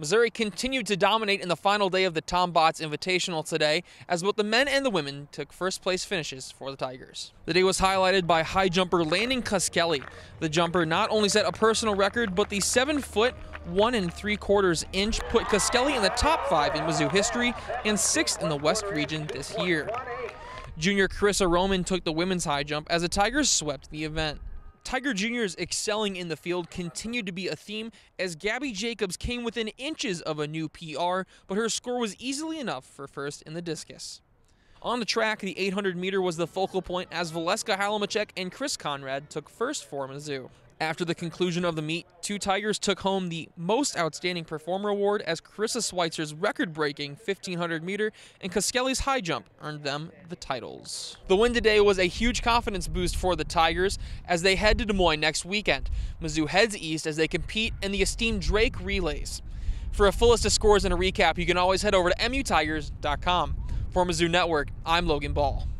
Missouri continued to dominate in the final day of the Tom Botts Invitational today, as both the men and the women took first-place finishes for the Tigers. The day was highlighted by high jumper Landon Cuskelly. The jumper not only set a personal record, but the 7-foot, 1 3/4 inch put Cuskelly in the top 5 in Mizzou history and 6th in the West region this year. Junior Carissa Roman took the women's high jump as the Tigers swept the event. Tiger juniors excelling in the field continued to be a theme as Gabby Jacobs came within inches of a new PR, but her score was easily enough for first in the discus. On the track, the 800-meter was the focal point as Valeska Halomachek and Chris Conrad took first for Mizzou. After the conclusion of the meet, 2 Tigers took home the Most Outstanding Performer award as Carissa Schweitzer's record-breaking 1,500-meter and Cuskelly's high jump earned them the titles. The win today was a huge confidence boost for the Tigers as they head to Des Moines next weekend. Mizzou heads east as they compete in the esteemed Drake Relays. For a full list of scores and a recap, you can always head over to mutigers.com. For Mizzou Network, I'm Logan Ball.